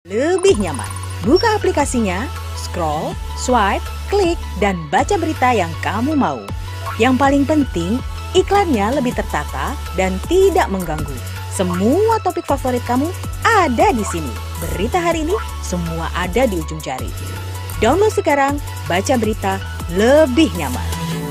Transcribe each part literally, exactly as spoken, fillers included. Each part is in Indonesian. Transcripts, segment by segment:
Lebih nyaman. Buka aplikasinya, scroll, swipe, klik, dan baca berita yang kamu mau. Yang paling penting, iklannya lebih tertata dan tidak mengganggu. Semua topik favorit kamu ada di sini. Berita hari ini semua ada di ujung jari. Download sekarang, baca berita lebih nyaman.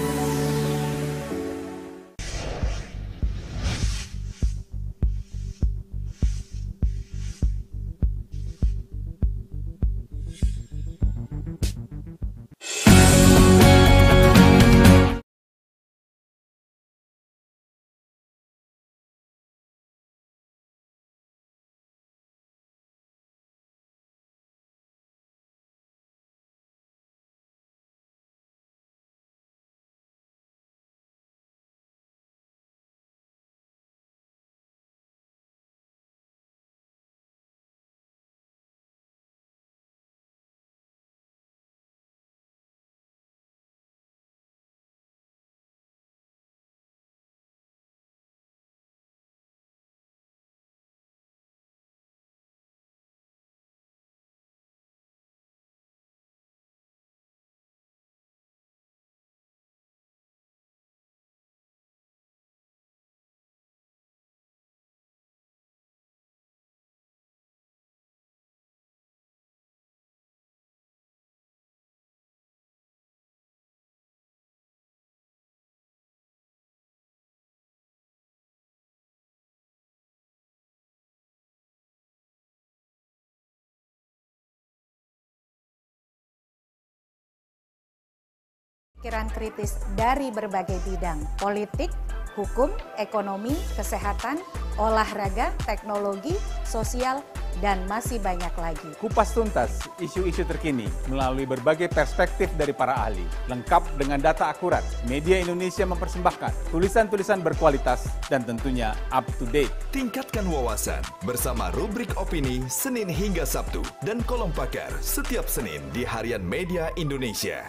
Pikiran kritis dari berbagai bidang, politik, hukum, ekonomi, kesehatan, olahraga, teknologi, sosial, dan masih banyak lagi. Kupas tuntas isu-isu terkini melalui berbagai perspektif dari para ahli. Lengkap dengan data akurat, Media Indonesia mempersembahkan tulisan-tulisan berkualitas dan tentunya up to date. Tingkatkan wawasan bersama rubrik opini Senin hingga Sabtu dan kolom pakar setiap Senin di Harian Media Indonesia.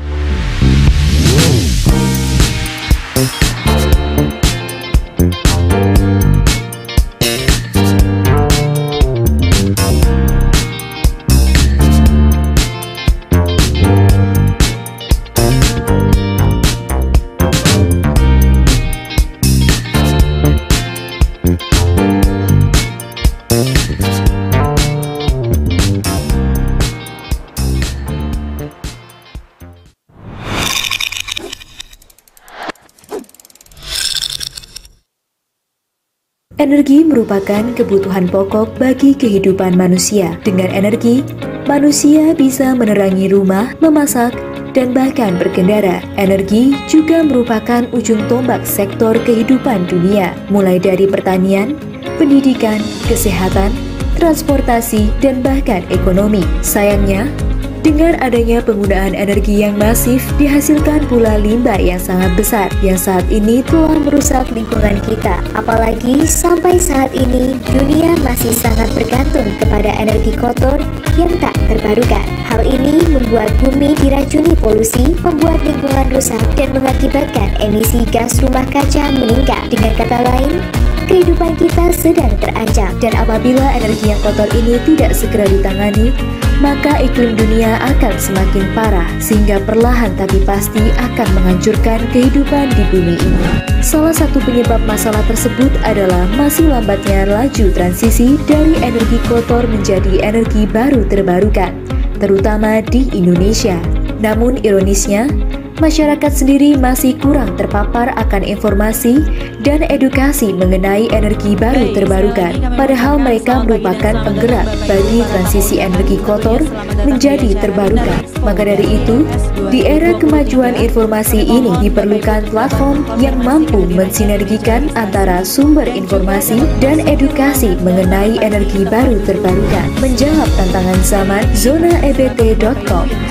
Energi merupakan kebutuhan pokok bagi kehidupan manusia. Dengan energi, manusia bisa menerangi rumah, memasak, dan bahkan berkendara. Energi juga merupakan ujung tombak sektor kehidupan dunia, mulai dari pertanian, pendidikan, kesehatan, transportasi, dan bahkan ekonomi. Sayangnya, dengan adanya penggunaan energi yang masif, dihasilkan pula limbah yang sangat besar, yang saat ini telah merusak lingkungan kita. Apalagi sampai saat ini, dunia masih sangat bergantung kepada energi kotor yang tak terbarukan. Hal ini membuat bumi diracuni polusi, membuat lingkungan rusak, dan mengakibatkan emisi gas rumah kaca meningkat. Dengan kata lain, kehidupan kita sedang terancam, dan apabila energi yang kotor ini tidak segera ditangani, maka iklim dunia akan semakin parah, sehingga perlahan tapi pasti akan menghancurkan kehidupan di bumi ini. Salah satu penyebab masalah tersebut adalah masih lambatnya laju transisi dari energi kotor menjadi energi baru terbarukan, terutama di Indonesia. Namun ironisnya, masyarakat sendiri masih kurang terpapar akan informasi dan edukasi mengenai energi baru terbarukan, padahal mereka merupakan penggerak bagi transisi energi kotor menjadi terbarukan. Maka dari itu, di era kemajuan informasi ini diperlukan platform yang mampu mensinergikan antara sumber informasi dan edukasi mengenai energi baru terbarukan. Menjawab tantangan zaman, zona e b t dot com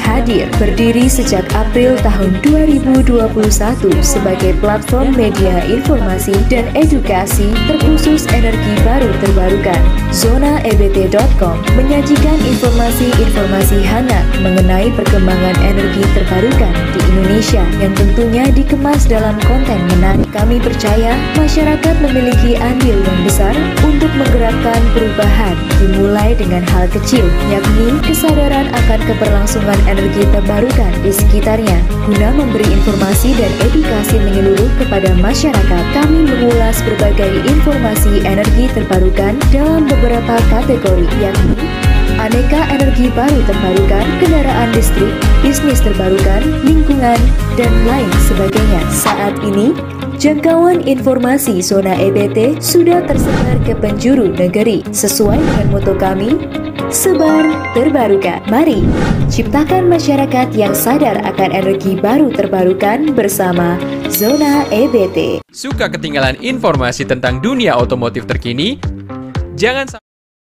hadir berdiri sejak April tahun dua ribu dua puluh satu sebagai platform media informasi dan edukasi terkhusus energi baru terbarukan. Zona E B T dot com menyajikan informasi-informasi hangat mengenai perkembangan energi terbarukan di Indonesia yang tentunya dikemas dalam konten menarik. Kami percaya masyarakat memiliki andil yang besar untuk menggerakkan perubahan, dimulai dengan hal kecil, yakni kesadaran akan keberlangsungan energi terbarukan di sekitarnya. Guna memberi informasi dan edukasi menyeluruh kepada masyarakat, kami mengulas berbagai informasi energi terbarukan dalam beberapa kategori, yakni aneka energi baru terbarukan, kendaraan listrik, bisnis terbarukan, lingkungan, dan lain sebagainya. Saat ini, jangkauan informasi Zona E B T sudah tersebar ke penjuru negeri. Sesuai dengan moto kami, sebar terbarukan. Mari ciptakan masyarakat yang sadar akan energi baru terbarukan bersama Zona E B T. Suka ketinggalan informasi tentang dunia otomotif terkini? Jangan sampai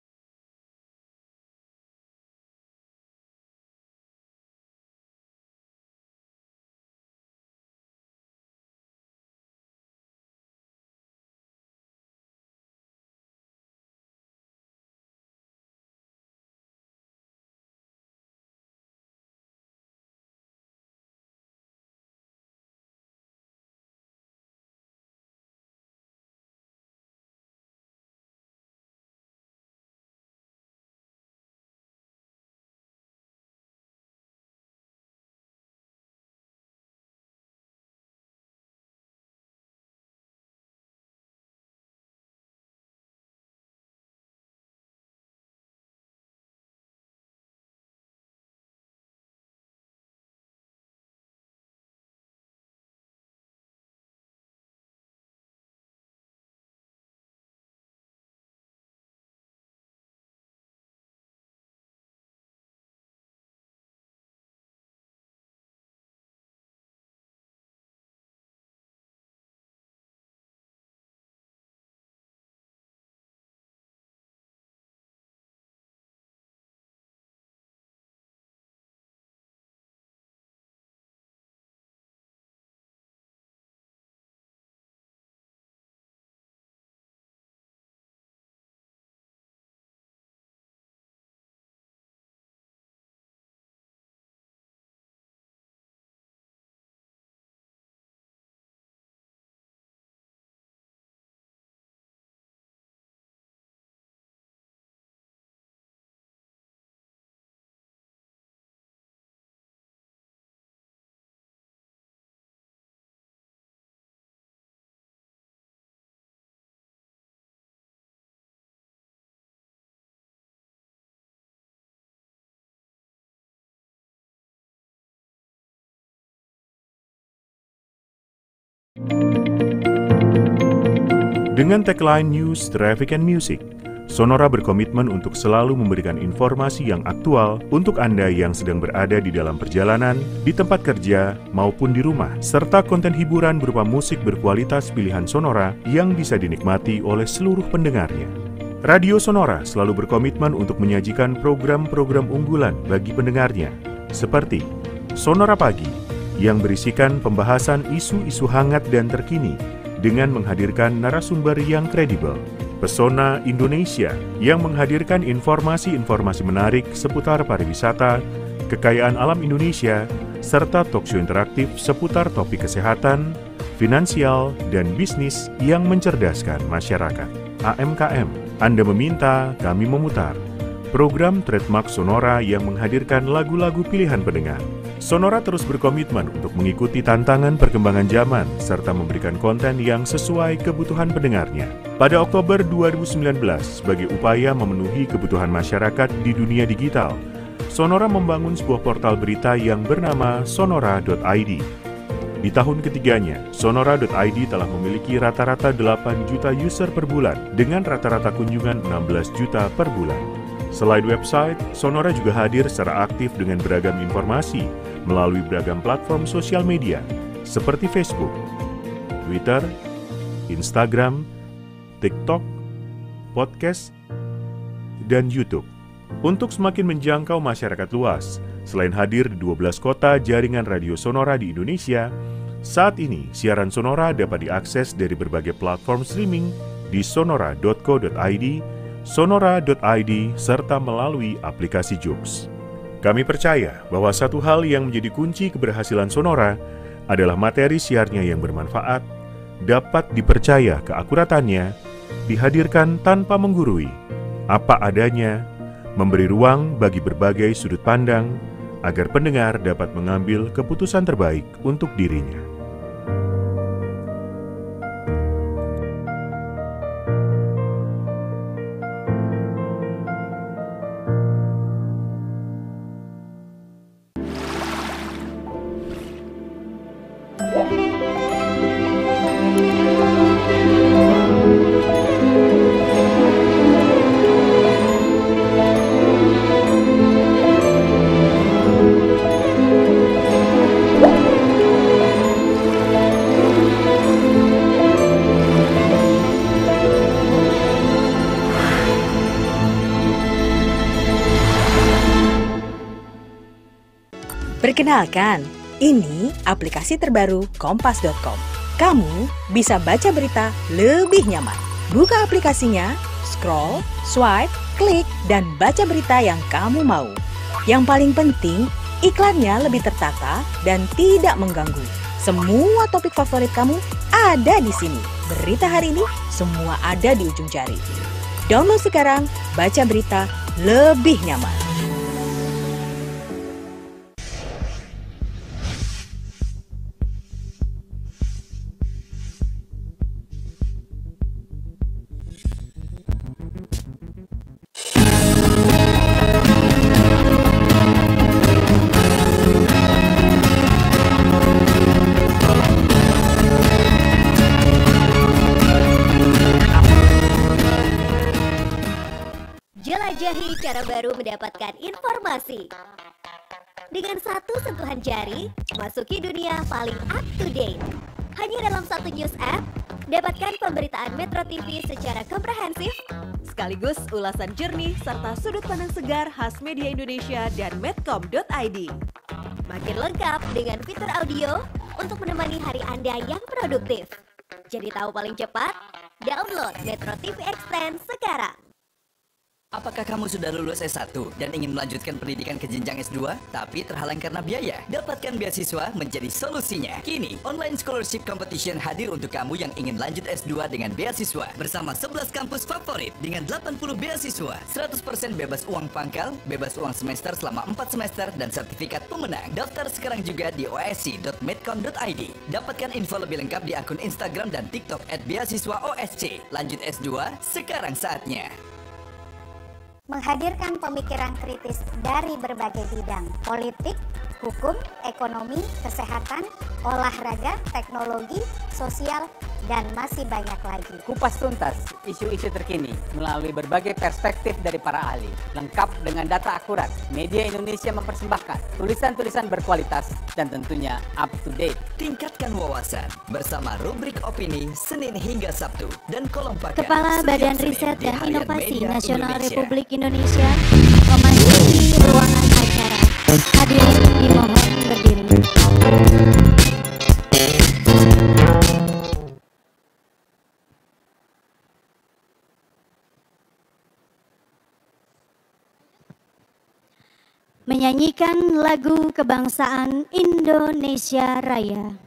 dengan tagline News, Traffic, and Music, Sonora berkomitmen untuk selalu memberikan informasi yang aktual untuk Anda yang sedang berada di dalam perjalanan, di tempat kerja, maupun di rumah, serta konten hiburan berupa musik berkualitas pilihan Sonora yang bisa dinikmati oleh seluruh pendengarnya. Radio Sonora selalu berkomitmen untuk menyajikan program-program unggulan bagi pendengarnya, seperti Sonora Pagi, yang berisikan pembahasan isu-isu hangat dan terkini dengan menghadirkan narasumber yang kredibel. Pesona Indonesia yang menghadirkan informasi-informasi menarik seputar pariwisata, kekayaan alam Indonesia, serta talkshow interaktif seputar topik kesehatan, finansial, dan bisnis yang mencerdaskan masyarakat. A M K M, Anda meminta, kami memutar. Program trademark Sonora yang menghadirkan lagu-lagu pilihan pendengar. Sonora terus berkomitmen untuk mengikuti tantangan perkembangan zaman serta memberikan konten yang sesuai kebutuhan pendengarnya. Pada Oktober dua ribu sembilan belas, sebagai upaya memenuhi kebutuhan masyarakat di dunia digital, Sonora membangun sebuah portal berita yang bernama sonora dot i d. Di tahun ketiganya, sonora dot i d telah memiliki rata-rata delapan juta user per bulan dengan rata-rata kunjungan enam belas juta per bulan. Selain website, Sonora juga hadir secara aktif dengan beragam informasi melalui beragam platform sosial media seperti Facebook, Twitter, Instagram, TikTok, podcast, dan YouTube. Untuk semakin menjangkau masyarakat luas, Selain hadir di dua belas kota jaringan radio Sonora di Indonesia, saat ini siaran Sonora dapat diakses dari berbagai platform streaming di sonora dot co dot i d, sonora dot i d, serta melalui aplikasi Joox. Kami percaya bahwa satu hal yang menjadi kunci keberhasilan Sonora adalah materi siarnya yang bermanfaat, dapat dipercaya keakuratannya, dihadirkan tanpa menggurui, apa adanya, memberi ruang bagi berbagai sudut pandang, agar pendengar dapat mengambil keputusan terbaik untuk dirinya. Perkenalkan, ini aplikasi terbaru kompas dot com. Kamu bisa baca berita lebih nyaman. Buka aplikasinya, scroll, swipe, klik, dan baca berita yang kamu mau. Yang paling penting, iklannya lebih tertata dan tidak mengganggu. Semua topik favorit kamu ada di sini. Berita hari ini semua ada di ujung jari. Download sekarang, baca berita lebih nyaman. Jelajahi cara baru mendapatkan informasi. Dengan satu sentuhan jari, masuki dunia paling up to date. Hanya dalam satu news app, dapatkan pemberitaan Metro T V secara komprehensif, sekaligus ulasan jernih serta sudut pandang segar khas media Indonesia dan medcom dot i d. Makin lengkap dengan fitur audio untuk menemani hari Anda yang produktif. Jadi tahu paling cepat? Download Metro T V Extend sekarang. Apakah kamu sudah lulus S satu dan ingin melanjutkan pendidikan ke jenjang S dua tapi terhalang karena biaya? Dapatkan beasiswa menjadi solusinya. Kini, Online Scholarship Competition hadir untuk kamu yang ingin lanjut S dua dengan beasiswa. Bersama sebelas kampus favorit dengan delapan puluh beasiswa, seratus persen bebas uang pangkal, bebas uang semester selama empat semester, dan sertifikat pemenang. Daftar sekarang juga di o s c dot medcom dot i d. Dapatkan info lebih lengkap di akun Instagram dan TikTok at beasiswa O S C. Lanjut S dua, sekarang saatnya. Menghadirkan pemikiran kritis dari berbagai bidang, politik, hukum, ekonomi, kesehatan, olahraga, teknologi, sosial, dan masih banyak lagi. Kupas tuntas isu-isu terkini melalui berbagai perspektif dari para ahli, lengkap dengan data akurat. Media Indonesia mempersembahkan tulisan-tulisan berkualitas dan tentunya up to date. Tingkatkan wawasan bersama rubrik opini Senin hingga Sabtu dan kolom pakar. Kepala Badan Riset dan Inovasi Nasional Republik Indonesia memasuki ruangan acara. Hadirin dimohon berdiri. Menyanyikan lagu kebangsaan Indonesia Raya.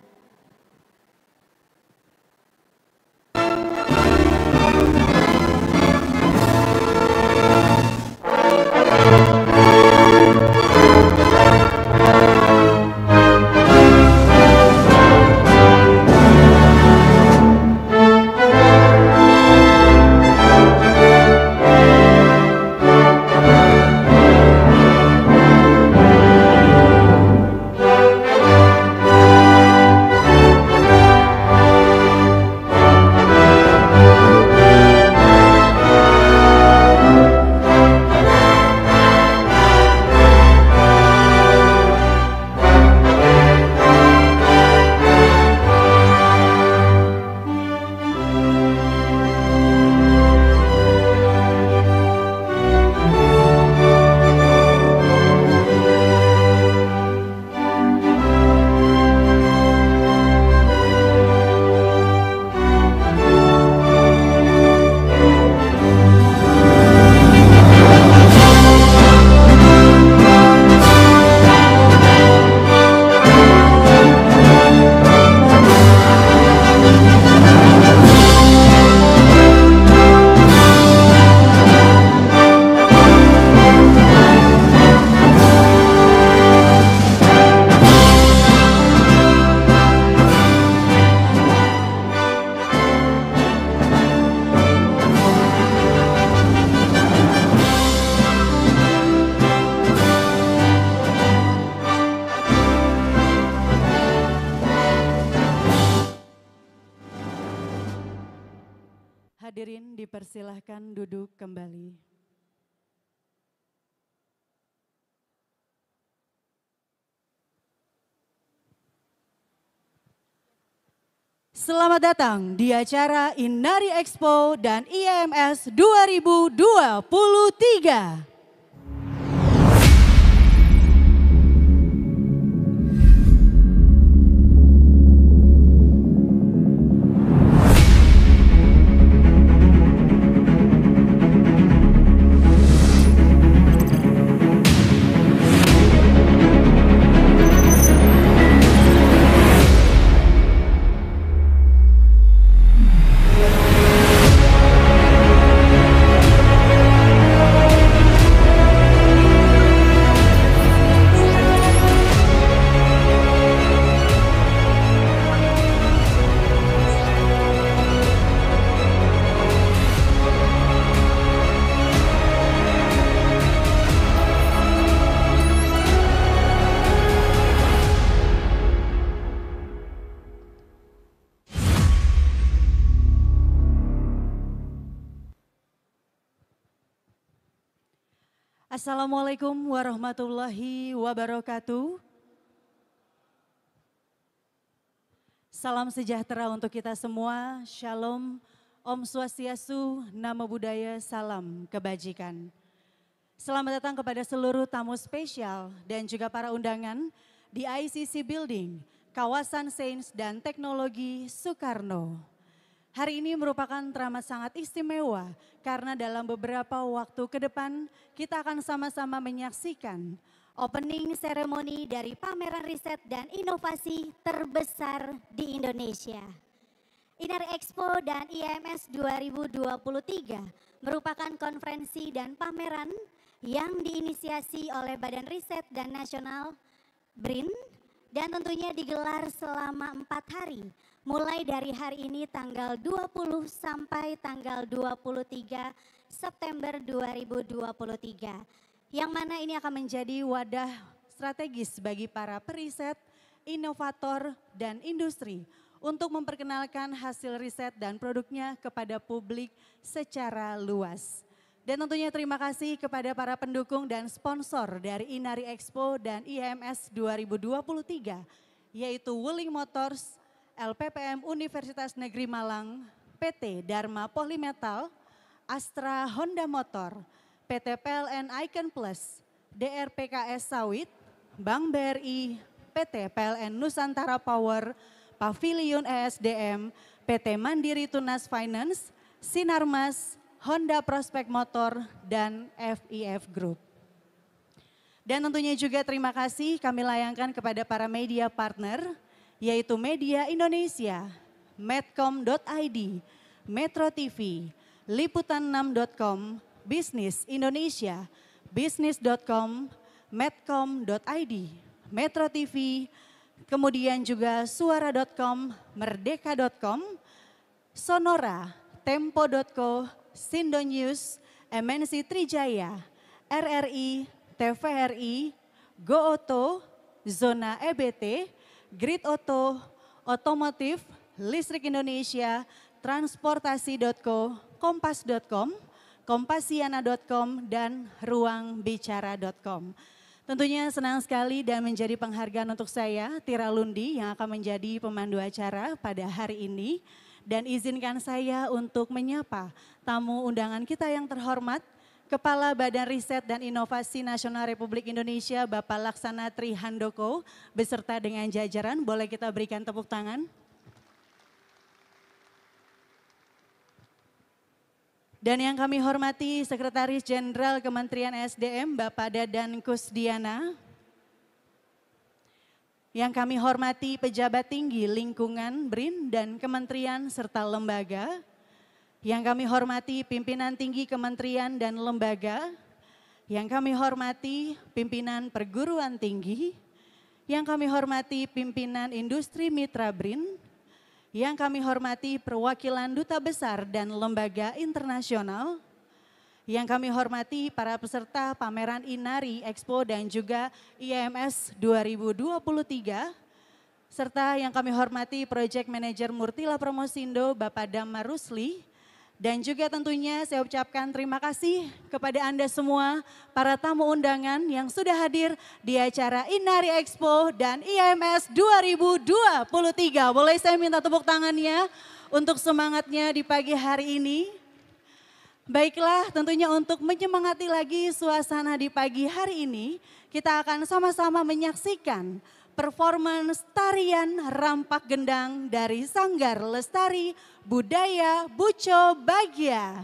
Hadirin dipersilahkan duduk kembali. Selamat datang di acara Inari Expo dan I A M S dua ribu dua puluh tiga. Assalamualaikum warahmatullahi wabarakatuh. Salam sejahtera untuk kita semua. Shalom, Om Swastiastu, Namo Buddhaya, salam kebajikan. Selamat datang kepada seluruh tamu spesial dan juga para undangan di I C C Building, Kawasan Sains dan Teknologi Soekarno. Hari ini merupakan teramat sangat istimewa karena dalam beberapa waktu ke depan kita akan sama-sama menyaksikan opening ceremony dari pameran riset dan inovasi terbesar di Indonesia. Inari Expo dan I A M S dua ribu dua puluh tiga merupakan konferensi dan pameran yang diinisiasi oleh Badan Riset dan Nasional B R I N dan tentunya digelar selama empat hari. Mulai dari hari ini tanggal dua puluh sampai tanggal dua puluh tiga September dua ribu dua puluh tiga. Yang mana ini akan menjadi wadah strategis bagi para periset, inovator, dan industri untuk memperkenalkan hasil riset dan produknya kepada publik secara luas. Dan tentunya terima kasih kepada para pendukung dan sponsor dari Inari Expo dan I A M S dua ribu dua puluh tiga, yaitu Wuling Motors, L P P M Universitas Negeri Malang, P T Dharma Polymetal, Astra Honda Motor, P T P L N Icon Plus, D R P K S Sawit, Bank B R I, P T P L N Nusantara Power, Pavilion E S D M, P T Mandiri Tunas Finance, Sinarmas, Honda Prospect Motor, dan F I F Group. Dan tentunya juga terima kasih kami layangkan kepada para media partner, yaitu Media Indonesia, Medcom dot I D, Metro T V, Liputan enam dot com, Bisnis Indonesia, Bisnis dot com, Medcom dot I D, Metro T V, kemudian juga Suara dot com, Merdeka dot com, Sonora, Tempo dot co, Sindo News, M N C Trijaya, R R I, T V R I, GoAuto, Zona E B T, Grid Auto, Otomotif, Listrik Indonesia, Transportasi dot co, Kompas dot com, Kompasiana dot com, dan Ruang Bicara dot com. Tentunya senang sekali dan menjadi penghargaan untuk saya, Tira Lundi, yang akan menjadi pemandu acara pada hari ini. Dan izinkan saya untuk menyapa tamu undangan kita yang terhormat, Kepala Badan Riset dan Inovasi Nasional Republik Indonesia, Bapak Laksana Tri Handoko, beserta dengan jajaran, boleh kita berikan tepuk tangan. Dan yang kami hormati Sekretaris Jenderal Kementerian S D M, Bapak Dadan Kusdiana. Yang kami hormati pejabat tinggi lingkungan B R I N dan kementerian serta lembaga. Yang kami hormati pimpinan tinggi kementerian dan lembaga. Yang kami hormati pimpinan perguruan tinggi. Yang kami hormati pimpinan industri mitra B R I N. Yang kami hormati perwakilan duta besar dan lembaga internasional. Yang kami hormati para peserta pameran Inari Expo dan juga I A M S dua ribu dua puluh tiga. Serta yang kami hormati Project Manager Murtila Promosindo Bapak Damar Rusli. Dan juga tentunya saya ucapkan terima kasih kepada Anda semua, para tamu undangan yang sudah hadir di acara Inari Expo dan I M S dua ribu dua puluh tiga. Boleh saya minta tepuk tangannya untuk semangatnya di pagi hari ini. Baiklah, tentunya untuk menyemangati lagi suasana di pagi hari ini, kita akan sama-sama menyaksikan performance tarian rampak gendang dari Sanggar Lestari Budaya Buco Bagya.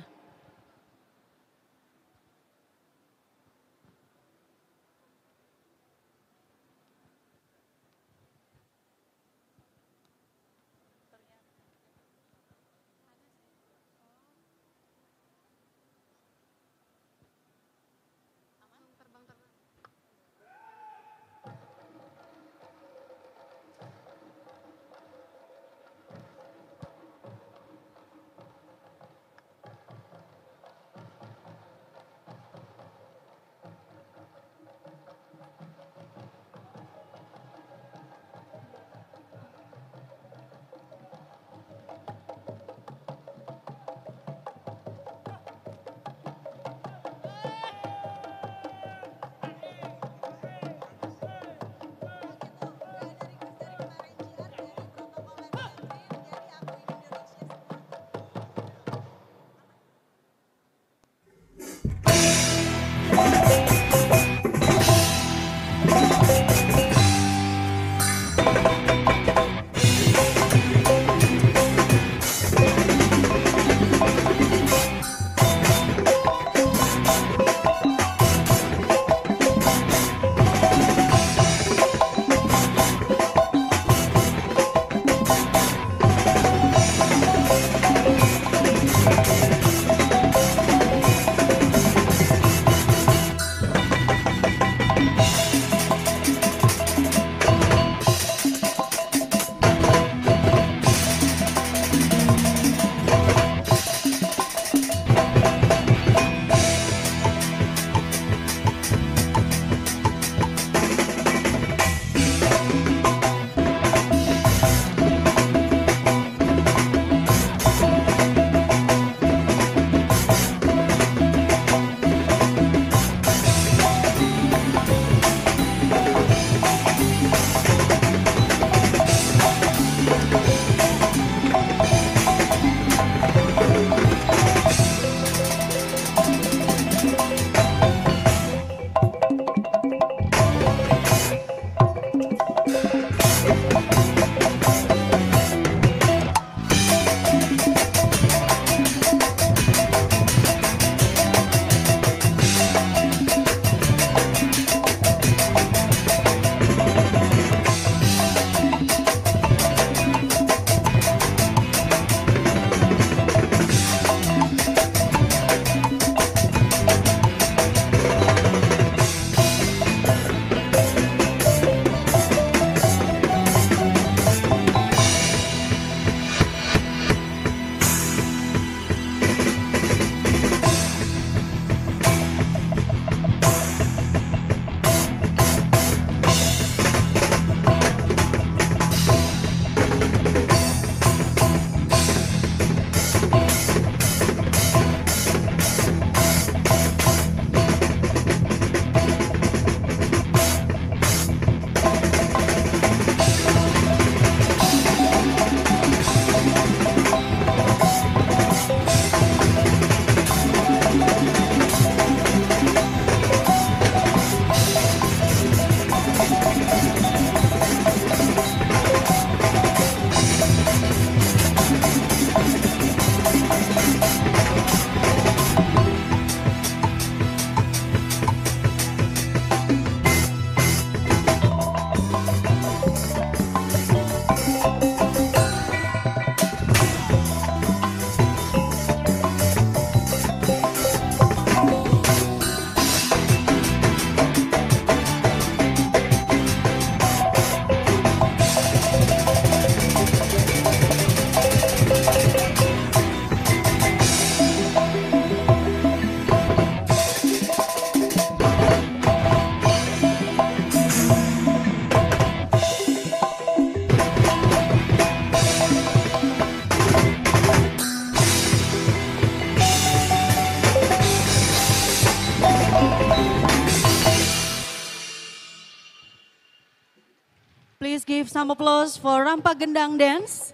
Please give some applause for Rampak Gendang Dance.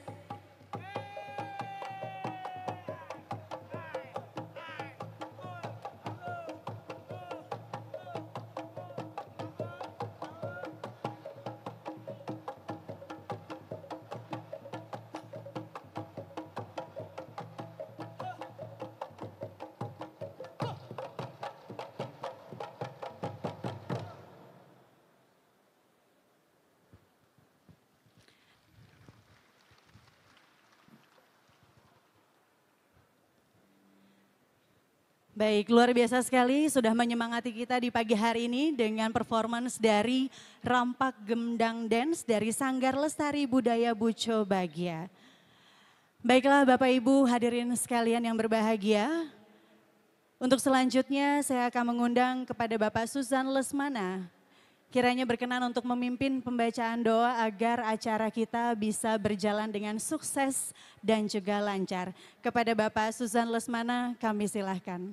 Baik, luar biasa sekali sudah menyemangati kita di pagi hari ini dengan performance dari Rampak Gendang Dance dari Sanggar Lestari Budaya Buco Bagia. Baiklah Bapak Ibu hadirin sekalian yang berbahagia. Untuk selanjutnya saya akan mengundang kepada Bapak Suzan Lesmana. Kiranya berkenan untuk memimpin pembacaan doa agar acara kita bisa berjalan dengan sukses dan juga lancar. Kepada Bapak Suzan Lesmana kami silahkan.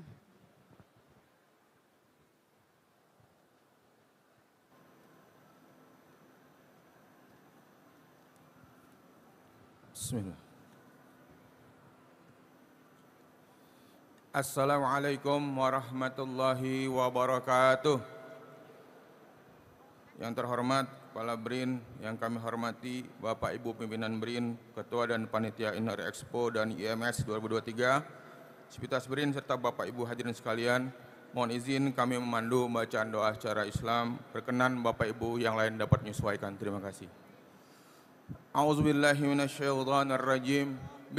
Bismillah. Assalamualaikum warahmatullahi wabarakatuh. Yang terhormat Kepala BRIN, yang kami hormati Bapak Ibu Pimpinan BRIN, Ketua dan Panitia Inari Expo dan I M S dua ribu dua puluh tiga, Sivitas BRIN serta Bapak Ibu hadirin sekalian, mohon izin kami memandu bacaan doa secara Islam. Berkenan Bapak Ibu yang lain dapat menyesuaikan. Terima kasih. A'udzubillahi minasyaitonirrajim.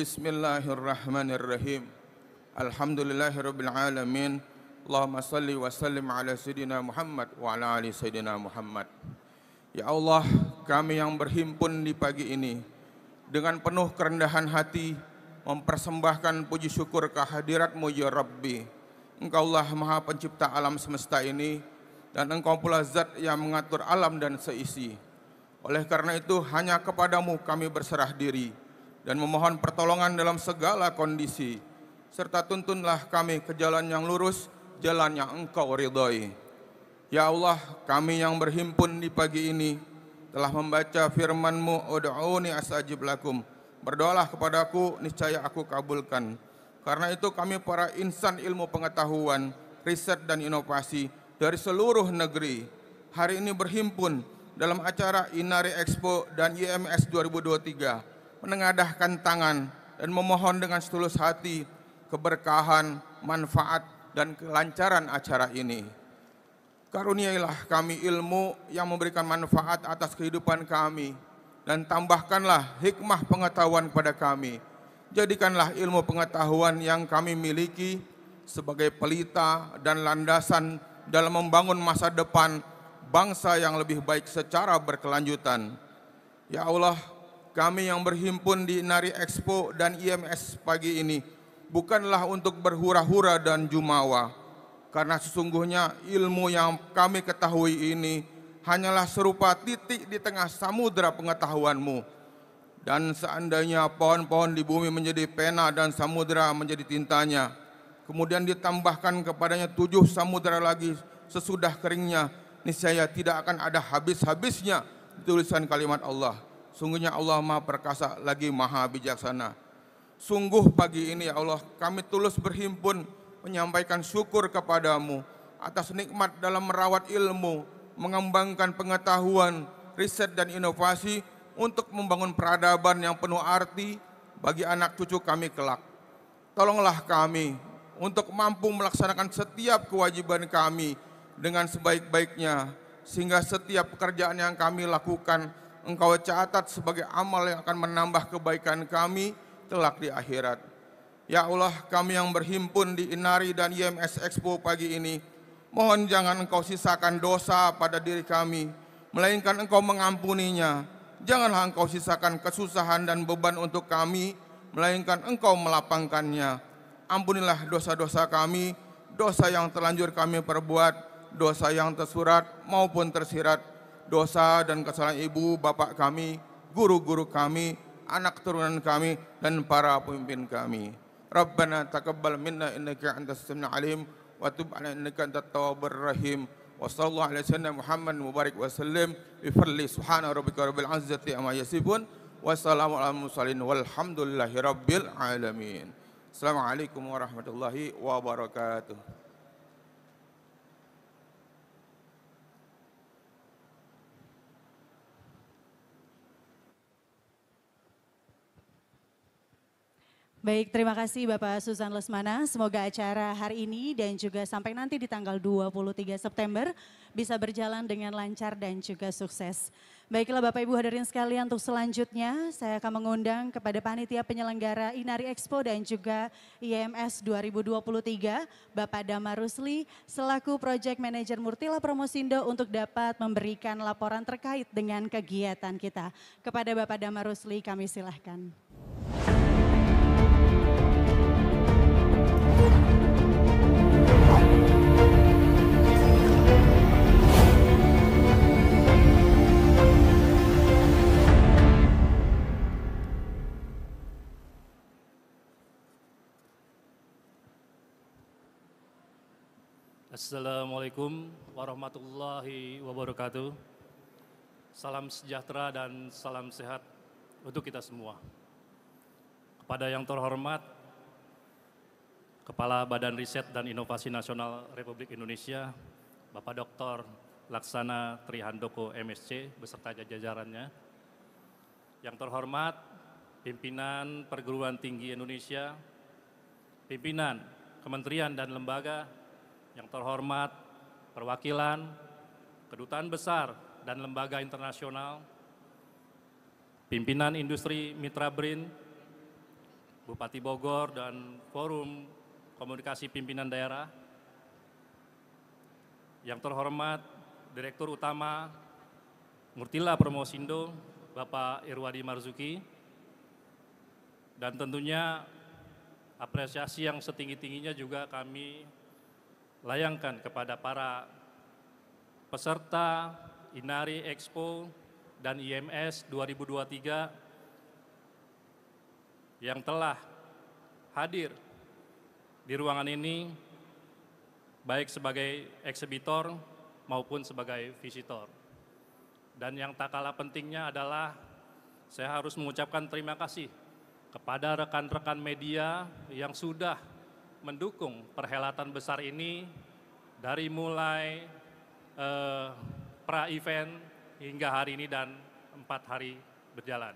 Bismillahirrahmanirrahim. Alhamdulillahirabbil alamin. Allahumma salli wa sallim ala sayyidina Muhammad wa ala ali sayyidina Muhammad. Ya Allah, kami yang berhimpun di pagi ini dengan penuh kerendahan hati mempersembahkan puji syukur kehadirat-Mu ya Rabbi. Engkaulah Maha Pencipta alam semesta ini dan Engkau pula zat yang mengatur alam dan seisi. Oleh karena itu hanya kepadamu kami berserah diri dan memohon pertolongan dalam segala kondisi. Serta tuntunlah kami ke jalan yang lurus, jalan yang Engkau ridhai. Ya Allah, kami yang berhimpun di pagi ini telah membaca firman-Mu, ud'uni astajib lakum. Berdoalah kepadaku, niscaya aku kabulkan. Karena itu kami para insan ilmu pengetahuan, riset dan inovasi dari seluruh negeri hari ini berhimpun dalam acara Inari Expo dan I M S dua ribu dua puluh tiga, menengadahkan tangan dan memohon dengan setulus hati keberkahan, manfaat, dan kelancaran acara ini. Karuniailah kami ilmu yang memberikan manfaat atas kehidupan kami, dan tambahkanlah hikmah pengetahuan kepada kami. Jadikanlah ilmu pengetahuan yang kami miliki sebagai pelita dan landasan dalam membangun masa depan bangsa yang lebih baik secara berkelanjutan. Ya Allah, kami yang berhimpun di Inari Expo dan I M S pagi ini bukanlah untuk berhura-hura dan jumawa, karena sesungguhnya ilmu yang kami ketahui ini hanyalah serupa titik di tengah samudera pengetahuan-Mu. Dan seandainya pohon-pohon di bumi menjadi pena dan samudera menjadi tintanya, kemudian ditambahkan kepadanya tujuh samudera lagi sesudah keringnya, niscaya tidak akan ada habis-habisnya tulisan kalimat Allah. Sungguhnya Allah Maha Perkasa lagi Maha Bijaksana. Sungguh pagi ini ya Allah, kami tulus berhimpun menyampaikan syukur kepadamu atas nikmat dalam merawat ilmu, mengembangkan pengetahuan, riset dan inovasi untuk membangun peradaban yang penuh arti bagi anak cucu kami kelak. Tolonglah kami untuk mampu melaksanakan setiap kewajiban kami dengan sebaik-baiknya, sehingga setiap pekerjaan yang kami lakukan Engkau catat sebagai amal yang akan menambah kebaikan kami kelak di akhirat. Ya Allah, kami yang berhimpun di Inari dan I M S Expo pagi ini, mohon jangan Engkau sisakan dosa pada diri kami, melainkan Engkau mengampuninya. Janganlah Engkau sisakan kesusahan dan beban untuk kami, melainkan Engkau melapangkannya. Ampunilah dosa-dosa kami, dosa yang terlanjur kami perbuat, dosa yang tersurat maupun tersirat, dosa dan kesalahan ibu bapak kami, guru-guru kami, anak turunan kami, dan para pemimpin kami. Rabbana taqabbal minna innaka antas samiul alim wa tub 'alaina innaka antat tawwabur rahim. Wassallallahu ala sayyidina Muhammad mubarak wasallim bi fadli subhana rabbika rabbil izzati amma yasifun. Wassalamu ala mursalin walhamdulillahi rabbil alamin. Assalamualaikum warahmatullahi wabarakatuh. Baik, terima kasih Bapak Susan Lesmana. Semoga acara hari ini dan juga sampai nanti di tanggal dua puluh tiga September bisa berjalan dengan lancar dan juga sukses. Baiklah Bapak Ibu hadirin sekalian, untuk selanjutnya saya akan mengundang kepada panitia penyelenggara Inari Expo dan juga I M S dua ribu dua puluh tiga, Bapak Damar Rusli selaku Project Manager Murtila Promosindo untuk dapat memberikan laporan terkait dengan kegiatan kita. Kepada Bapak Damar Rusli kami silahkan. Assalamualaikum warahmatullahi wabarakatuh. Salam sejahtera dan salam sehat untuk kita semua. Kepada yang terhormat Kepala Badan Riset dan Inovasi Nasional Republik Indonesia, Bapak Doktor Laksana Trihandoko M S C beserta jajarannya. Yang terhormat Pimpinan Perguruan Tinggi Indonesia, Pimpinan Kementerian dan Lembaga, yang terhormat perwakilan, kedutaan besar dan lembaga internasional, pimpinan industri Mitra BRIN, Bupati Bogor dan Forum Komunikasi Pimpinan Daerah, yang terhormat Direktur Utama Murtila Promosindo, Bapak Irwadi Marzuki, dan tentunya apresiasi yang setinggi-tingginya juga kami layangkan kepada para peserta Inari Expo dan I M S dua ribu dua puluh tiga yang telah hadir di ruangan ini baik sebagai eksibitor maupun sebagai visitor. Dan yang tak kalah pentingnya adalah saya harus mengucapkan terima kasih kepada rekan-rekan media yang sudah mendukung perhelatan besar ini dari mulai eh, pra-event hingga hari ini dan empat hari berjalan.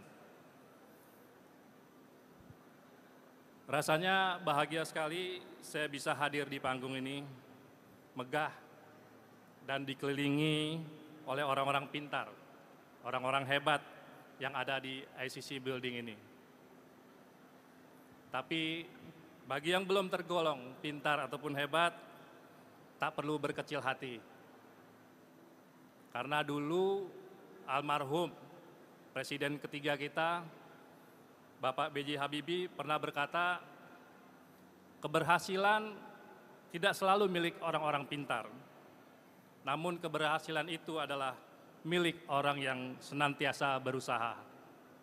Rasanya bahagia sekali saya bisa hadir di panggung ini, megah dan dikelilingi oleh orang-orang pintar, orang-orang hebat yang ada di I C C Building ini. Tapi bagi yang belum tergolong pintar ataupun hebat, tak perlu berkecil hati. Karena dulu almarhum Presiden ketiga kita, Bapak B J Habibie pernah berkata, keberhasilan tidak selalu milik orang-orang pintar. Namun keberhasilan itu adalah milik orang yang senantiasa berusaha.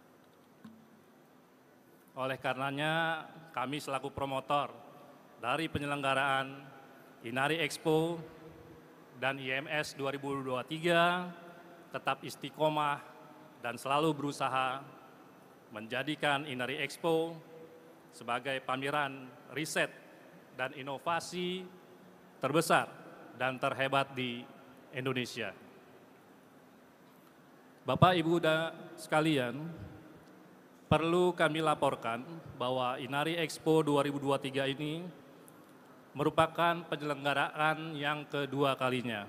Oleh karenanya, kami selaku promotor dari penyelenggaraan Inari Expo dan I M S dua ribu dua puluh tiga tetap istiqomah dan selalu berusaha menjadikan Inari Expo sebagai pameran riset dan inovasi terbesar dan terhebat di Indonesia. Bapak, Ibu, dan sekalian, perlu kami laporkan bahwa Inari Expo dua ribu dua puluh tiga ini merupakan penyelenggaraan yang kedua kalinya.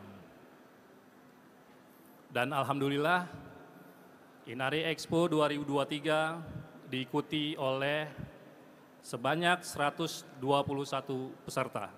Dan alhamdulillah Inari Expo dua ribu dua puluh tiga diikuti oleh sebanyak seratus dua puluh satu peserta.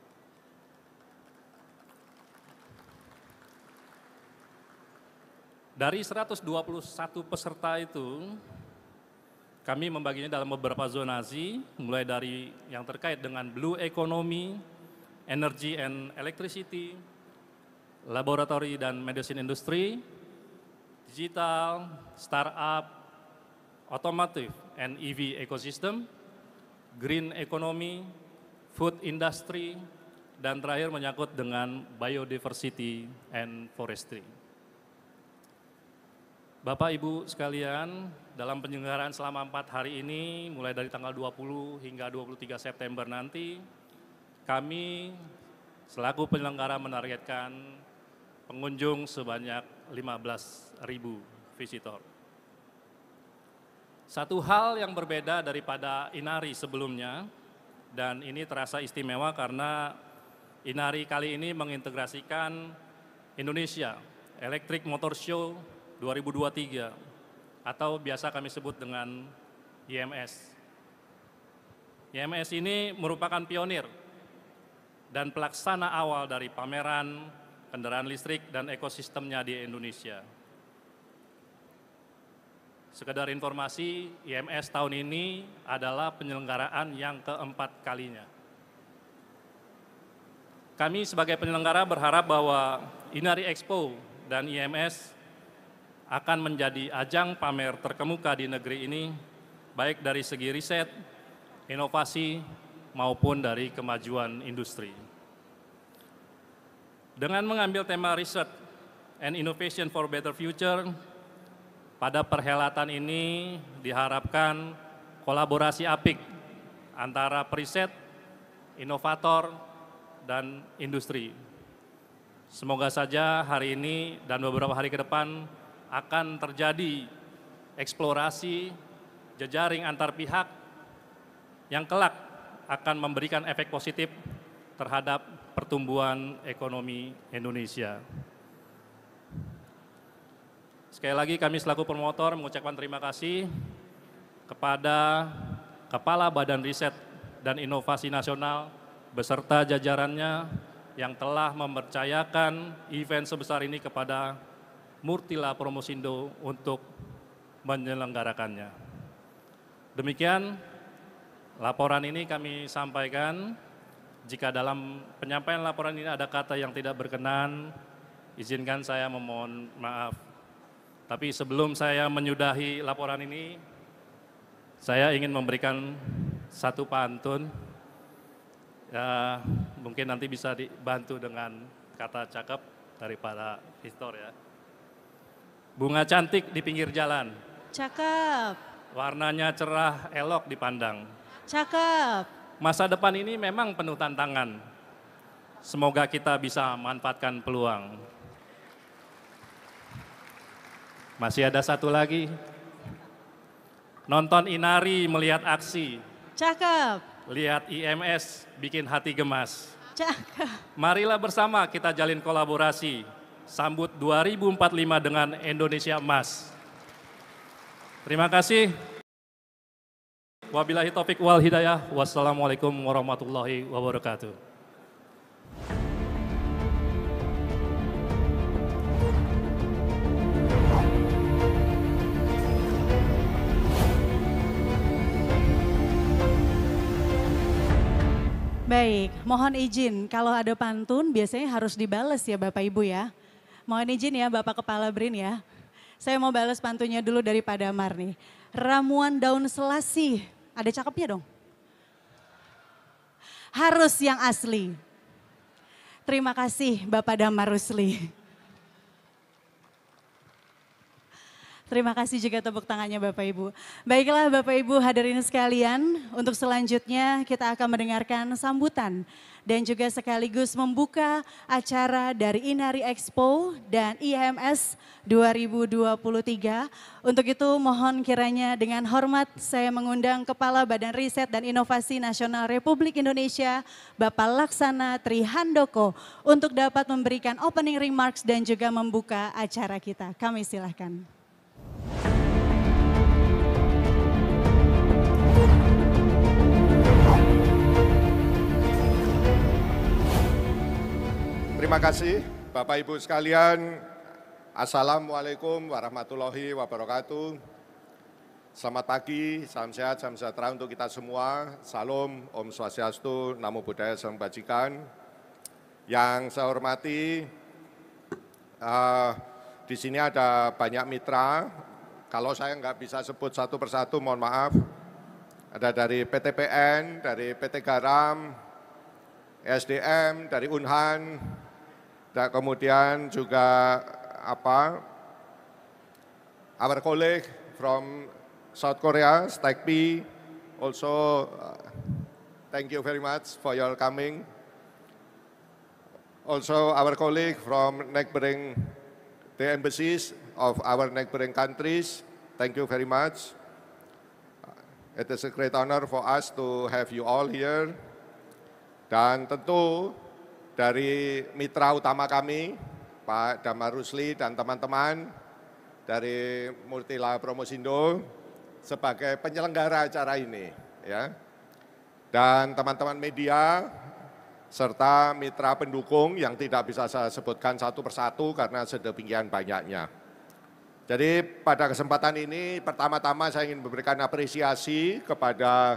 Dari seratus dua puluh satu peserta itu, kami membaginya dalam beberapa zonasi, mulai dari yang terkait dengan blue economy, energy and electricity, laboratory dan medicine industry, digital, startup, automotive and E V ecosystem, green economy, food industry, dan terakhir menyangkut dengan biodiversity and forestry. Bapak Ibu sekalian, dalam penyelenggaraan selama empat hari ini, mulai dari tanggal dua puluh hingga dua puluh tiga September nanti, kami selaku penyelenggara menargetkan pengunjung sebanyak lima belas ribu visitor. Satu hal yang berbeda daripada Inari sebelumnya, dan ini terasa istimewa karena Inari kali ini mengintegrasikan Indonesia Electric Motor Show dua ribu dua puluh tiga atau biasa kami sebut dengan I M S. I M S ini merupakan pionir dan pelaksana awal dari pameran kendaraan listrik dan ekosistemnya di Indonesia. Sekedar informasi, I M S tahun ini adalah penyelenggaraan yang keempat kalinya. Kami sebagai penyelenggara berharap bahwa Inari Expo dan I M S akan menjadi ajang pamer terkemuka di negeri ini, baik dari segi riset, inovasi, maupun dari kemajuan industri. Dengan mengambil tema Research and Innovation for Better Future, pada perhelatan ini diharapkan kolaborasi apik antara periset, inovator, dan industri. Semoga saja hari ini dan beberapa hari ke depan akan terjadi eksplorasi jejaring antar pihak yang kelak akan memberikan efek positif terhadap pertumbuhan ekonomi Indonesia. Sekali lagi kami selaku promotor mengucapkan terima kasih kepada Kepala Badan Riset dan Inovasi Nasional beserta jajarannya yang telah mempercayakan event sebesar ini kepada Murtila Promosindo untuk menyelenggarakannya. Demikian laporan ini kami sampaikan. Jika dalam penyampaian laporan ini ada kata yang tidak berkenan, izinkan saya memohon maaf. Tapi sebelum saya menyudahi laporan ini, saya ingin memberikan satu pantun. Ya, mungkin nanti bisa dibantu dengan kata cakep daripada Victor ya. Bunga cantik di pinggir jalan. Cakep. Warnanya cerah, elok dipandang. Cakep. Masa depan ini memang penuh tantangan. Semoga kita bisa manfaatkan peluang. Masih ada satu lagi. Nonton Inari melihat aksi. Cakep. Lihat I M S bikin hati gemas. Cakep. Marilah bersama kita jalin kolaborasi. Sambut dua ribu empat puluh lima dengan Indonesia Emas. Terima kasih. Wabillahi taufik wal hidayah. Wassalamualaikum warahmatullahi wabarakatuh. Baik, mohon izin kalau ada pantun biasanya harus dibales ya Bapak Ibu ya. Mohon izin ya Bapak Kepala B R I N ya. Saya mau balas pantunnya dulu dari Pak Damar nih. Ramuan daun selasih, ada cakepnya dong. Harus yang asli. Terima kasih Bapak Damar Rusli. Terima kasih juga tepuk tangannya Bapak Ibu. Baiklah Bapak Ibu hadirin sekalian, untuk selanjutnya kita akan mendengarkan sambutan dan juga sekaligus membuka acara dari Inari Expo dan I M S dua ribu dua puluh tiga. Untuk itu mohon kiranya dengan hormat saya mengundang Kepala Badan Riset dan Inovasi Nasional Republik Indonesia, Bapak Laksana Trihandoko, untuk dapat memberikan opening remarks dan juga membuka acara kita. Kami silahkan. Terima kasih Bapak Ibu sekalian. Assalamualaikum warahmatullahi wabarakatuh. Selamat pagi, salam sehat, salam sejahtera untuk kita semua. Salam, Om Swastiastu, Namo Buddhaya, Salam Kebajikan. Yang saya hormati, uh, di sini ada banyak mitra. Kalau saya nggak bisa sebut satu persatu, mohon maaf. Ada dari P T P N, dari P T Garam, S D M, dari Unhan, dan kemudian juga apa, our colleague from South Korea, Stakpi, also uh, thank you very much for your coming. Also our colleague from neighboring, the embassies of our neighboring countries, thank you very much. It is a great honor for us to have you all here. Dan tentu dari mitra utama kami, Pak Damar Rusli dan teman-teman dari Multila Promosindo sebagai penyelenggara acara ini, ya. Dan teman-teman media serta mitra pendukung yang tidak bisa saya sebutkan satu persatu karena sedemikian banyaknya. Jadi pada kesempatan ini pertama-tama saya ingin memberikan apresiasi kepada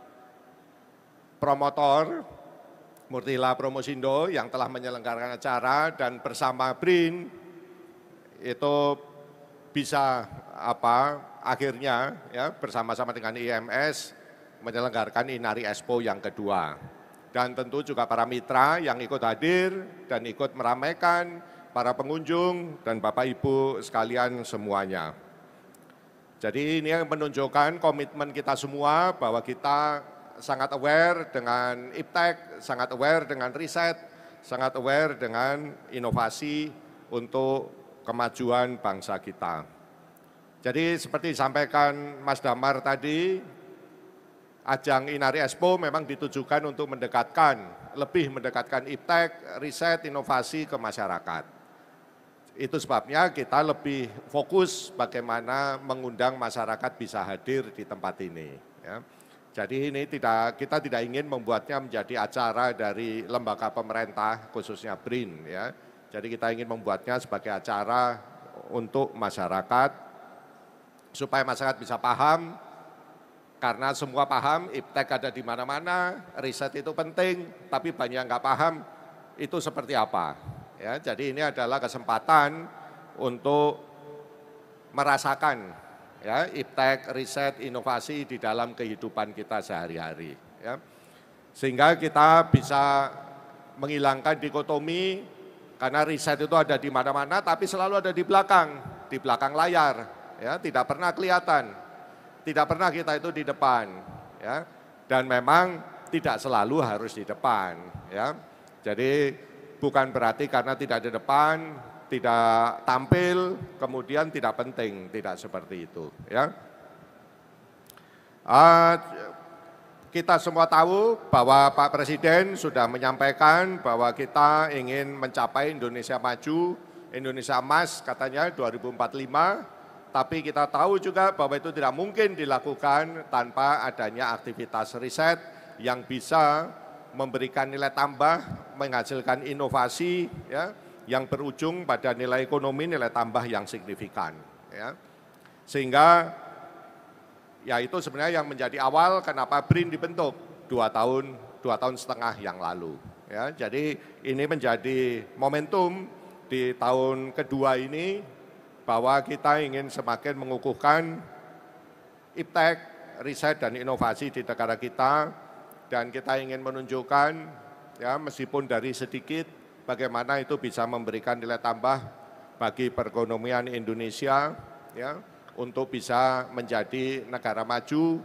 promotor Multila Promosindo yang telah menyelenggarakan acara dan bersama B R I N itu bisa apa akhirnya ya bersama-sama dengan I M S menyelenggarakan Inari Expo yang kedua. Dan tentu juga para mitra yang ikut hadir dan ikut meramaikan, para pengunjung dan Bapak Ibu sekalian semuanya. Jadi ini yang menunjukkan komitmen kita semua bahwa kita sangat aware dengan iptek, sangat aware dengan riset, sangat aware dengan inovasi untuk kemajuan bangsa kita. Jadi seperti disampaikan Mas Damar tadi, ajang Inari Expo memang ditujukan untuk mendekatkan, lebih mendekatkan iptek, riset, inovasi ke masyarakat. Itu sebabnya kita lebih fokus bagaimana mengundang masyarakat bisa hadir di tempat ini. Ya. Jadi ini tidak, kita tidak ingin membuatnya menjadi acara dari lembaga pemerintah, khususnya B R I N. Ya. Jadi kita ingin membuatnya sebagai acara untuk masyarakat, supaya masyarakat bisa paham, karena semua paham, iptek ada di mana-mana, riset itu penting, tapi banyak yang nggak paham itu seperti apa. Ya, jadi ini adalah kesempatan untuk merasakan ya, iptek, riset, inovasi di dalam kehidupan kita sehari-hari. Ya. Sehingga kita bisa menghilangkan dikotomi, karena riset itu ada di mana-mana, tapi selalu ada di belakang, di belakang layar, ya, tidak pernah kelihatan. Tidak pernah kita itu di depan, ya, dan memang tidak selalu harus di depan, ya. Jadi bukan berarti karena tidak di depan, tidak tampil, kemudian tidak penting, tidak seperti itu, ya. Uh, kita semua tahu bahwa Pak Presiden sudah menyampaikan bahwa kita ingin mencapai Indonesia maju, Indonesia emas katanya dua ribu empat puluh lima. Tapi kita tahu juga bahwa itu tidak mungkin dilakukan tanpa adanya aktivitas riset yang bisa memberikan nilai tambah, menghasilkan inovasi ya, yang berujung pada nilai ekonomi, nilai tambah yang signifikan. Ya. Sehingga ya itu sebenarnya yang menjadi awal kenapa B R I N dibentuk dua tahun, dua tahun setengah yang lalu. Ya. Jadi ini menjadi momentum di tahun kedua ini, bahwa kita ingin semakin mengukuhkan iptek, riset dan inovasi di negara kita, dan kita ingin menunjukkan ya meskipun dari sedikit bagaimana itu bisa memberikan nilai tambah bagi perekonomian Indonesia ya untuk bisa menjadi negara maju.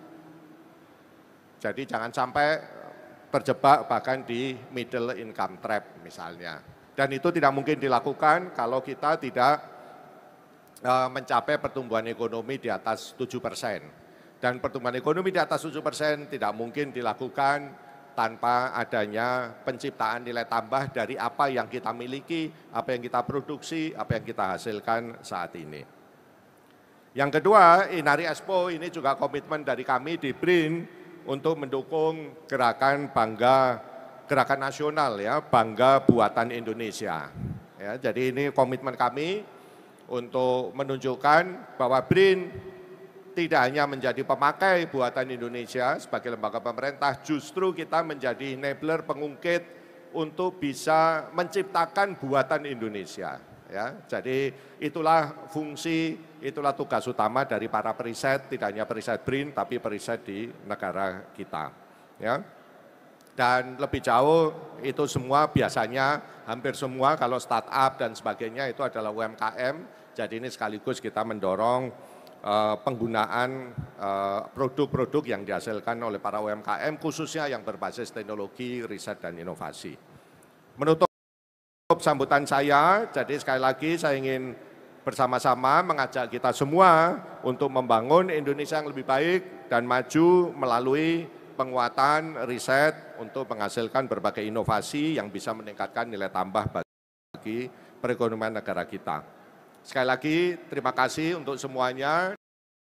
Jadi jangan sampai terjebak bahkan di middle income trap misalnya. Dan itu tidak mungkin dilakukan kalau kita tidak mencapai pertumbuhan ekonomi di atas tujuh persen. Dan pertumbuhan ekonomi di atas tujuh persen tidak mungkin dilakukan tanpa adanya penciptaan nilai tambah dari apa yang kita miliki, apa yang kita produksi, apa yang kita hasilkan saat ini. Yang kedua, Inari Expo ini juga komitmen dari kami di B R I N untuk mendukung gerakan bangga, gerakan nasional ya, bangga buatan Indonesia. Ya, jadi ini komitmen kami untuk menunjukkan bahwa B R I N tidak hanya menjadi pemakai buatan Indonesia sebagai lembaga pemerintah, justru kita menjadi enabler, pengungkit untuk bisa menciptakan buatan Indonesia. Ya, jadi itulah fungsi, itulah tugas utama dari para periset, tidak hanya periset B R I N, tapi periset di negara kita. Ya. dan lebih jauh itu semua biasanya hampir semua kalau startup dan sebagainya itu adalah U M K M. Jadi ini sekaligus kita mendorong uh, penggunaan produk-produk uh, yang dihasilkan oleh para U M K M khususnya yang berbasis teknologi, riset dan inovasi. Menutup sambutan saya, jadi sekali lagi saya ingin bersama-sama mengajak kita semua untuk membangun Indonesia yang lebih baik dan maju melalui penguatan riset untuk menghasilkan berbagai inovasi yang bisa meningkatkan nilai tambah bagi perekonomian negara kita. Sekali lagi terima kasih untuk semuanya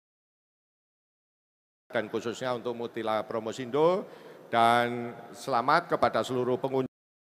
dan khususnya untuk Mutila Promosindo dan selamat kepada seluruh pengunjung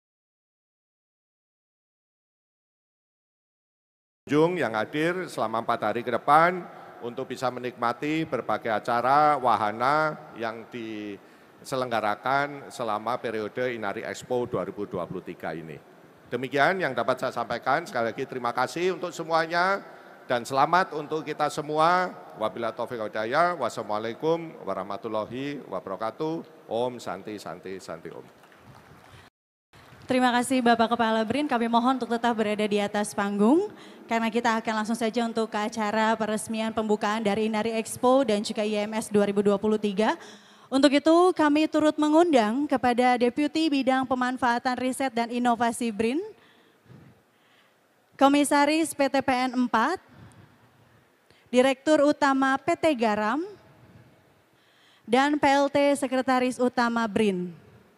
yang hadir selama empat hari ke depan untuk bisa menikmati berbagai acara wahana yang diselenggarakan selama periode Inari Expo dua ribu dua puluh tiga ini. Demikian yang dapat saya sampaikan. Sekali lagi terima kasih untuk semuanya dan selamat untuk kita semua. Wabillahi taufiq wal hidayah. Wassalamualaikum warahmatullahi wabarakatuh. Om Santi Santi Santi Om. Terima kasih Bapak Kepala BRIN, kami mohon untuk tetap berada di atas panggung karena kita akan langsung saja untuk ke acara peresmian pembukaan dari Inari Expo dan juga I M S dua ribu dua puluh tiga. Untuk itu kami turut mengundang kepada Deputi Bidang Pemanfaatan Riset dan Inovasi BRIN, Komisaris P T P N empat, Direktur Utama P T Garam, dan P L T Sekretaris Utama BRIN.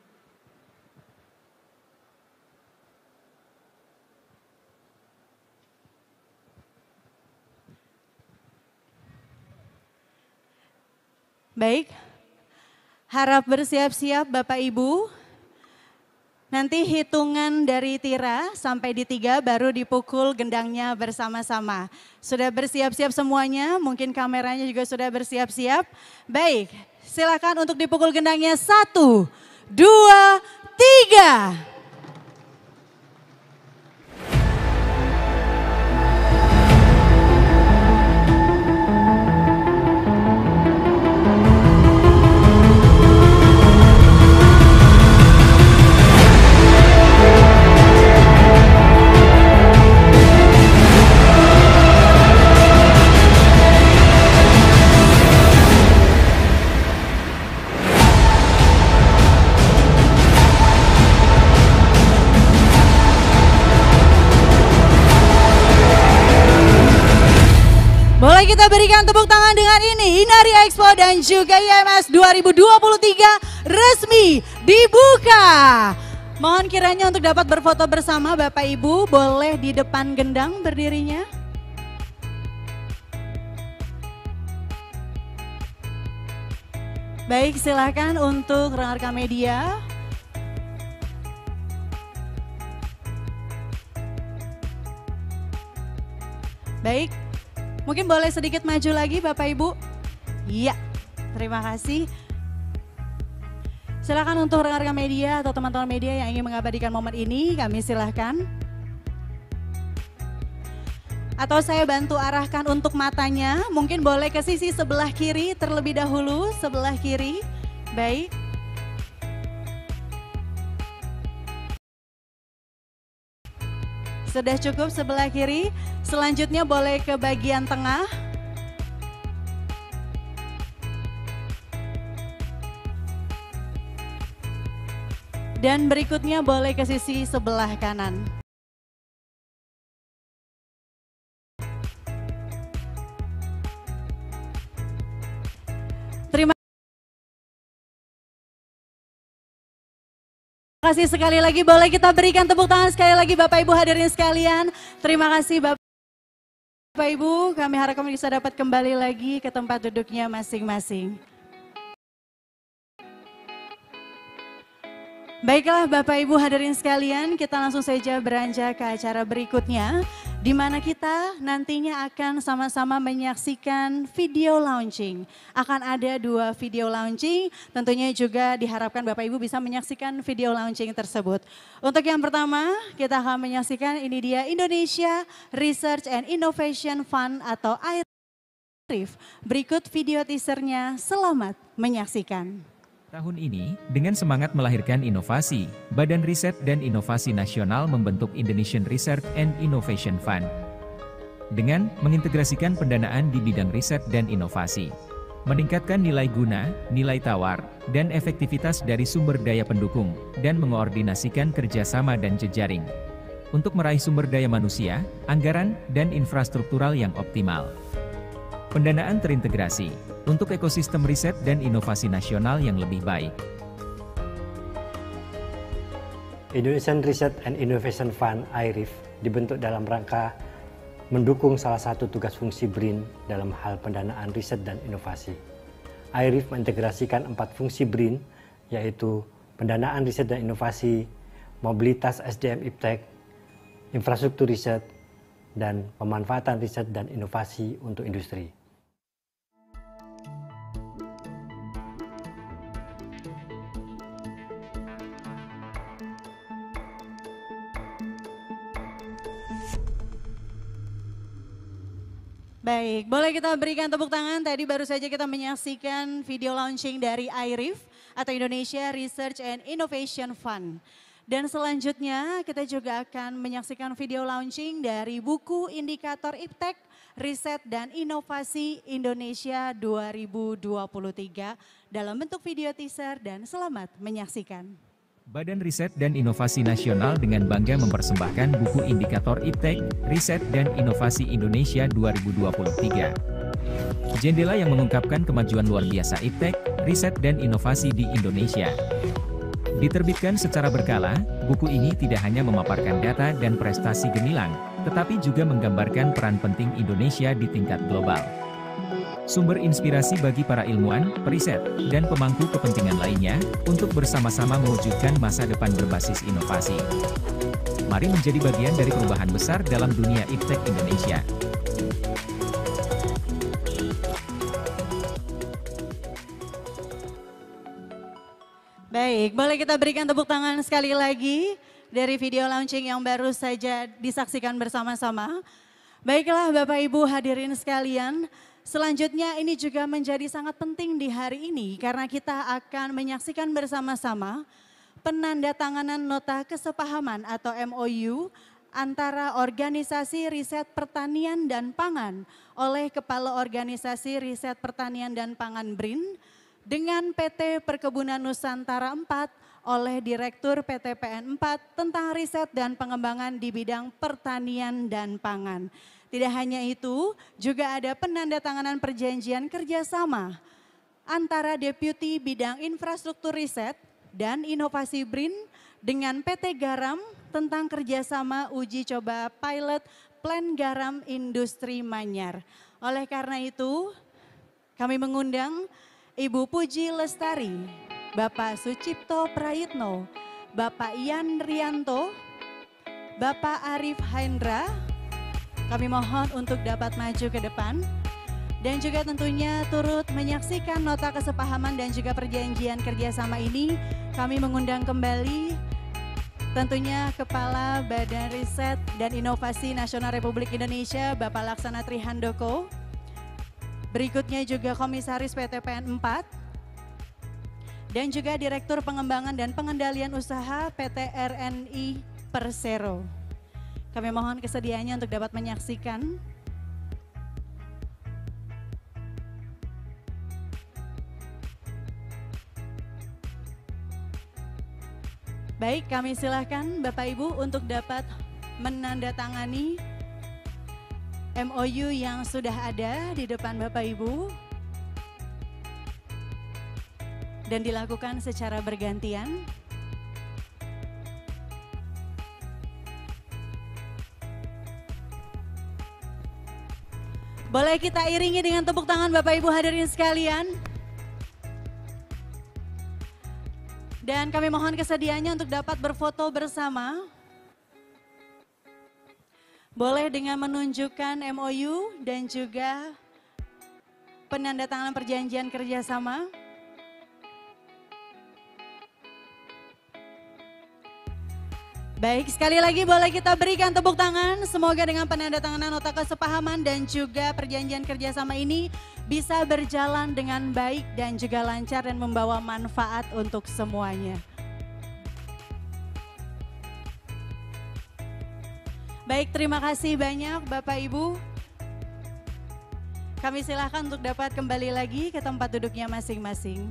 Baik, harap bersiap-siap Bapak Ibu. Nanti hitungan dari tira sampai di tiga baru dipukul gendangnya bersama-sama. Sudah bersiap-siap semuanya, mungkin kameranya juga sudah bersiap-siap. Baik, silakan untuk dipukul gendangnya satu, dua, tiga. Boleh kita berikan tepuk tangan dengan ini, Inari Expo dan juga I M S dua ribu dua puluh tiga resmi dibuka. Mohon kiranya untuk dapat berfoto bersama Bapak Ibu, boleh di depan gendang berdirinya. Baik, silakan untuk rekan-rekan media. Baik. Mungkin boleh sedikit maju lagi Bapak Ibu. Iya, terima kasih. Silakan untuk rekan-rekan media atau teman-teman media yang ingin mengabadikan momen ini, kami silakan. Atau saya bantu arahkan untuk matanya, mungkin boleh ke sisi sebelah kiri terlebih dahulu, sebelah kiri. Baik. Sudah cukup sebelah kiri, selanjutnya boleh ke bagian tengah. Dan berikutnya boleh ke sisi sebelah kanan. Terima Terima kasih sekali lagi, boleh kita berikan tepuk tangan sekali lagi Bapak Ibu hadirin sekalian. Terima kasih Bapak Ibu, kami harapkan bisa dapat kembali lagi ke tempat duduknya masing-masing. Baiklah Bapak Ibu hadirin sekalian, kita langsung saja beranjak ke acara berikutnya, di mana kita nantinya akan sama-sama menyaksikan video launching. Akan ada dua video launching, tentunya juga diharapkan Bapak Ibu bisa menyaksikan video launching tersebut. Untuk yang pertama, kita akan menyaksikan ini dia Indonesia Research and Innovation Fund atau I R I F. Berikut video teasernya, selamat menyaksikan. Tahun ini, dengan semangat melahirkan inovasi, Badan Riset dan Inovasi Nasional membentuk Indonesian Research and Innovation Fund. Dengan mengintegrasikan pendanaan di bidang riset dan inovasi, meningkatkan nilai guna, nilai tawar, dan efektivitas dari sumber daya pendukung, dan mengkoordinasikan kerjasama dan jejaring. Untuk meraih sumber daya manusia, anggaran, dan infrastruktural yang optimal. Pendanaan terintegrasi untuk ekosistem riset dan inovasi nasional yang lebih baik. Indonesian Research and Innovation Fund (I R I F) dibentuk dalam rangka mendukung salah satu tugas fungsi B R I N dalam hal pendanaan riset dan inovasi. I R I F mengintegrasikan empat fungsi B R I N, yaitu pendanaan riset dan inovasi, mobilitas S D M iptek, infrastruktur riset, dan pemanfaatan riset dan inovasi untuk industri. Baik, boleh kita berikan tepuk tangan. Tadi baru saja kita menyaksikan video launching dari I R I F atau Indonesia Research and Innovation Fund. Dan selanjutnya kita juga akan menyaksikan video launching dari buku Indikator Iptek, Riset dan Inovasi Indonesia dua ribu dua puluh tiga dalam bentuk video teaser dan selamat menyaksikan. Badan Riset dan Inovasi Nasional dengan bangga mempersembahkan buku Indikator Iptek, Riset dan Inovasi Indonesia dua ribu dua puluh tiga. Jendela yang mengungkapkan kemajuan luar biasa iptek, riset dan inovasi di Indonesia. Diterbitkan secara berkala, buku ini tidak hanya memaparkan data dan prestasi gemilang, tetapi juga menggambarkan peran penting Indonesia di tingkat global. Sumber inspirasi bagi para ilmuwan, periset, dan pemangku kepentingan lainnya, untuk bersama-sama mewujudkan masa depan berbasis inovasi. Mari menjadi bagian dari perubahan besar dalam dunia iptek Indonesia. Baik, boleh kita berikan tepuk tangan sekali lagi dari video launching yang baru saja disaksikan bersama-sama. Baiklah Bapak Ibu hadirin sekalian, selanjutnya ini juga menjadi sangat penting di hari ini karena kita akan menyaksikan bersama-sama penandatanganan nota kesepahaman atau M O U antara Organisasi Riset Pertanian dan Pangan oleh Kepala Organisasi Riset Pertanian dan Pangan B R I N dengan P T Perkebunan Nusantara empat oleh Direktur P T P N empat tentang riset dan pengembangan di bidang pertanian dan pangan. Tidak hanya itu, juga ada penandatanganan perjanjian kerjasama antara Deputi Bidang Infrastruktur Riset dan Inovasi B R I N dengan P T Garam tentang kerjasama uji coba pilot Plan Garam Industri Manyar. Oleh karena itu, kami mengundang Ibu Puji Lestari, Bapak Sucipto Prayitno, Bapak Ian Rianto, Bapak Arif Hendra, kami mohon untuk dapat maju ke depan. Dan juga tentunya turut menyaksikan nota kesepahaman dan juga perjanjian kerjasama ini, kami mengundang kembali tentunya Kepala Badan Riset dan Inovasi Nasional Republik Indonesia, Bapak Laksana Trihandoko. Berikutnya juga Komisaris P T P N empat dan juga Direktur Pengembangan dan Pengendalian Usaha P T R N I Persero. Kami mohon kesediaannya untuk dapat menyaksikan. Baik, kami silakan Bapak Ibu untuk dapat menandatangani M O U yang sudah ada di depan Bapak Ibu dan dilakukan secara bergantian. Boleh kita iringi dengan tepuk tangan Bapak Ibu hadirin sekalian. Dan kami mohon kesediaannya untuk dapat berfoto bersama. Boleh dengan menunjukkan M O U dan juga penandatanganan perjanjian kerjasama. Baik, sekali lagi boleh kita berikan tepuk tangan. Semoga dengan penandatanganan nota kesepahaman dan juga perjanjian kerjasama ini bisa berjalan dengan baik dan juga lancar dan membawa manfaat untuk semuanya. Baik, terima kasih banyak Bapak Ibu. Kami silahkan untuk dapat kembali lagi ke tempat duduknya masing-masing.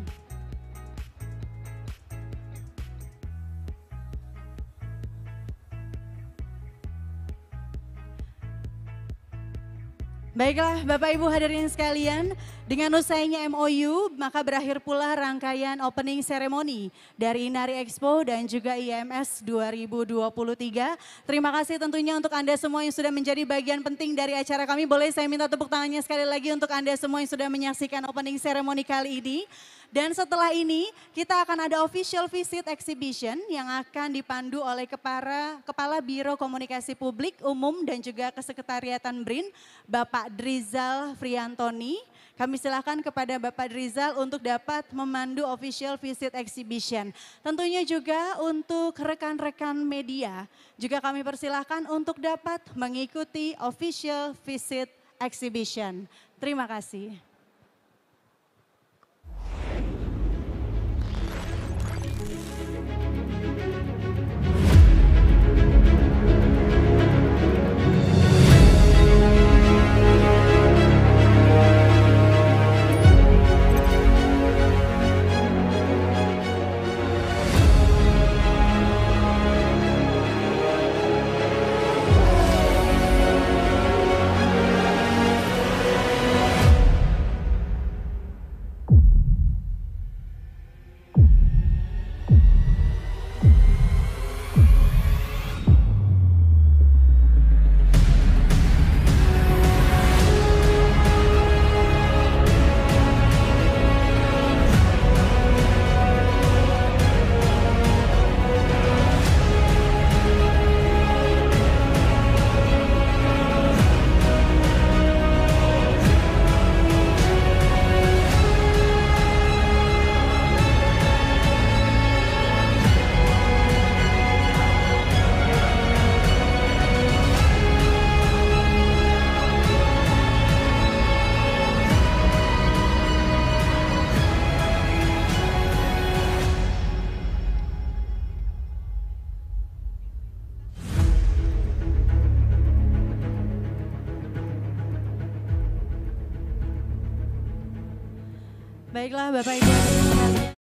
Baiklah Bapak Ibu hadirin sekalian, dengan usainya M O U maka berakhir pula rangkaian opening ceremony dari Inari Expo dan juga I M S dua ribu dua puluh tiga. Terima kasih tentunya untuk Anda semua yang sudah menjadi bagian penting dari acara kami. Boleh saya minta tepuk tangannya sekali lagi untuk Anda semua yang sudah menyaksikan opening ceremony kali ini. Dan setelah ini kita akan ada official visit exhibition yang akan dipandu oleh Kepala, Kepala Biro Komunikasi Publik Umum dan juga Kesekretariatan B R I N, Bapak Drizal Friantoni. Kami silakan kepada Bapak Drizal untuk dapat memandu official visit exhibition. Tentunya juga untuk rekan-rekan media juga kami persilahkan untuk dapat mengikuti official visit exhibition. Terima kasih. Baiklah Bapak Ibu.